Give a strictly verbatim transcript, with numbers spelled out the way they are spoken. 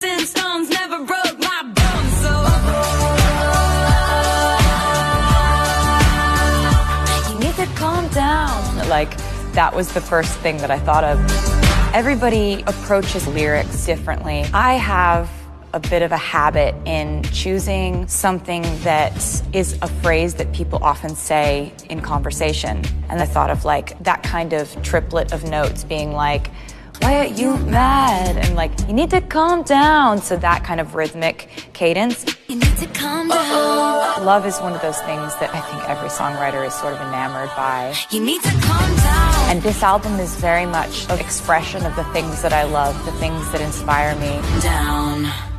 Rolling Stones never broke my bones, so you need to calm down. Like, that was the first thing that I thought of. Everybody approaches lyrics differently. I have a bit of a habit in choosing something that is a phrase that people often say in conversation. And I thought of like that kind of triplet of notes being like, why are you mad? And like, you need to calm down. So that kind of rhythmic cadence. You need to calm down. Love is one of those things that I think every songwriter is sort of enamored by. You need to calm down. And this album is very much an expression of the things that I love, the things that inspire me. Down.